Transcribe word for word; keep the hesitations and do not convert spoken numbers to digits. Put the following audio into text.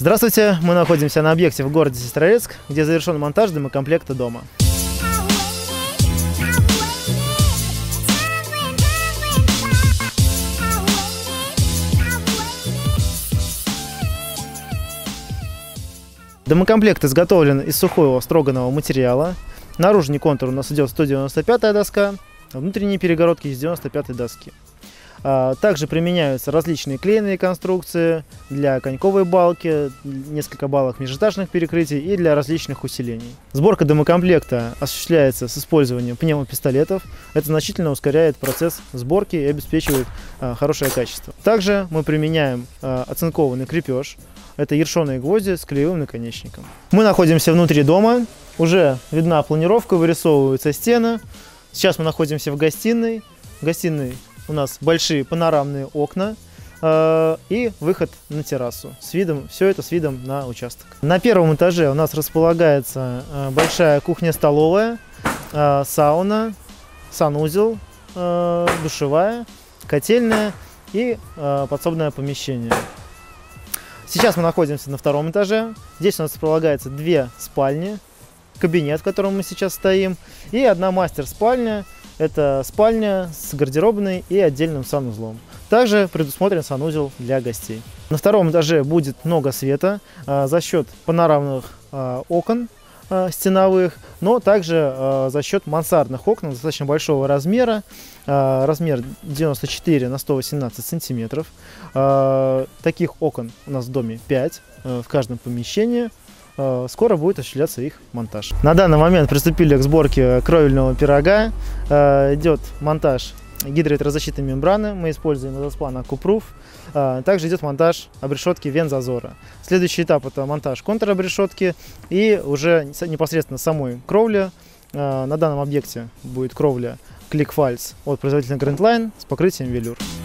Здравствуйте, мы находимся на объекте в городе Сестрорецк, где завершен монтаж домокомплекта дома. Домокомплект изготовлен из сухого строганного материала. Наружный контур у нас идет сто девяносто пятая доска, а внутренние перегородки из девяносто пятой доски. Также применяются различные клееные конструкции для коньковой балки, несколько балок межэтажных перекрытий и для различных усилений. Сборка домокомплекта осуществляется с использованием пневмопистолетов. Это значительно ускоряет процесс сборки и обеспечивает хорошее качество. Также мы применяем оцинкованный крепеж. Это ершеные гвозди с клеевым наконечником. Мы находимся внутри дома. Уже видна планировка, вырисовываются стены. Сейчас мы находимся в гостиной. В гостиной у нас большие панорамные окна э, и выход на террасу. С видом, все это с видом на участок. На первом этаже у нас располагается э, большая кухня-столовая, э, сауна, санузел, э, душевая, котельная и э, подсобное помещение. Сейчас мы находимся на втором этаже. Здесь у нас располагается две спальни, кабинет, в котором мы сейчас стоим, и одна мастер-спальня. Это спальня с гардеробной и отдельным санузлом. Также предусмотрен санузел для гостей. На втором этаже будет много света а, за счет панорамных а, окон а, стеновых, но также а, за счет мансардных окон достаточно большого размера. А, размер девяносто четыре на сто восемнадцать сантиметров. А, таких окон у нас в доме пять а, в каждом помещении. Скоро будет осуществляться их монтаж. На данный момент приступили к сборке кровельного пирога. Идет монтаж гидроветрозащитной мембраны. Мы используем изоспан Акупруф. Также идет монтаж обрешетки вензазора. Следующий этап — это монтаж контробрешетки и уже непосредственно самой кровли. На данном объекте будет кровля Clickfalz от производителя Grand Line с покрытием велюр.